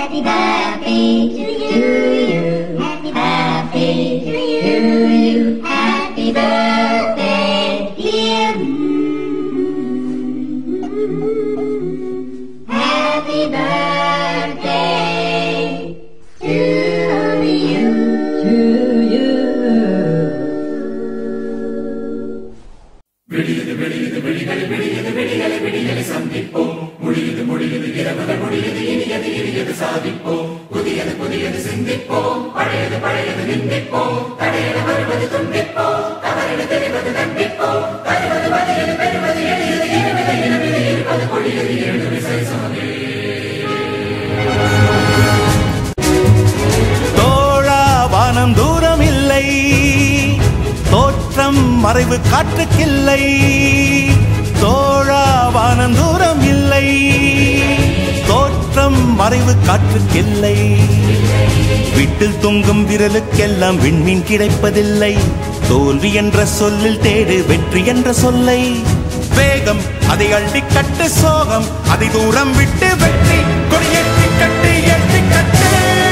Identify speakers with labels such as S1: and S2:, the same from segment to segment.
S1: வானம் தூரம் இல்லை, தோற்றம் மறைவு காற்றுக்கில்லை. தோழா வானம் தூரம் இல்லை, தோற்றம் மறைவு காற்றுக்கில்லை. வீட்டில் தொங்கும் விரலுக்கெல்லாம் விண்மீன் கிடைப்பதில்லை. தோல்வி என்ற சொல்லில் தேடு வெற்றி என்ற சொல்லை. வேகம் அதை அள்ளி கட்டு, சோகம் அதை தூரம் விட்டு வெற்றி கொடியேற்றி கட்டு, ஏற்றி கட்டு.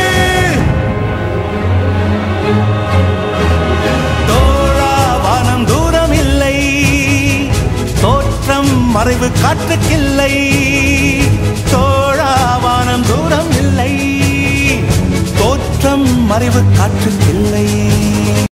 S1: தோழா வானம் தூரம் இல்லை, தோற்றம் மறைவு காற்றுக்கில்லை. தோழா வானம் தூரம் இல்லை, தோற்றம் மறைவு காற்றுக்கில்லை.